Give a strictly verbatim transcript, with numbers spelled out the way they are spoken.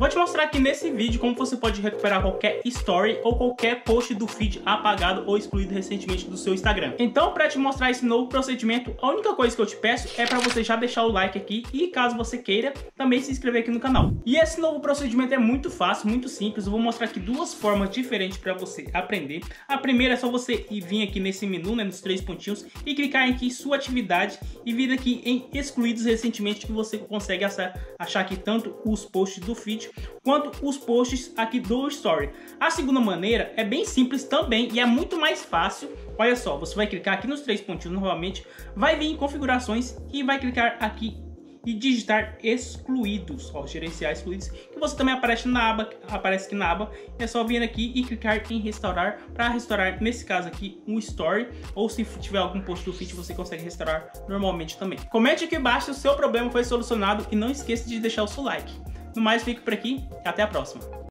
Vou te mostrar aqui nesse vídeo como você pode recuperar qualquer story ou qualquer post do feed apagado ou excluído recentemente do seu Instagram. Então, para te mostrar esse novo procedimento, a única coisa que eu te peço é para você já deixar o like aqui e, caso você queira, também se inscrever aqui no canal. E esse novo procedimento é muito fácil, muito simples. Eu vou mostrar aqui duas formas diferentes para você aprender. A primeira é só você ir vir aqui nesse menu, né, nos três pontinhos, e clicar aqui em sua atividade e vir aqui em excluídos recentemente, que você consegue achar, achar aqui tanto os posts do feed quanto os posts aqui do story. A segunda maneira é bem simples também e é muito mais fácil. Olha só, você vai clicar aqui nos três pontinhos novamente, vai vir em configurações e vai clicar aqui e digitar excluídos, ó, gerenciar excluídos, que você também aparece na aba, aparece aqui na aba. É só vir aqui e clicar em restaurar para restaurar, nesse caso aqui, um story, ou se tiver algum post do feed você consegue restaurar normalmente também. Comente aqui embaixo se o seu problema foi solucionado e não esqueça de deixar o seu like. No mais, fico por aqui e até a próxima.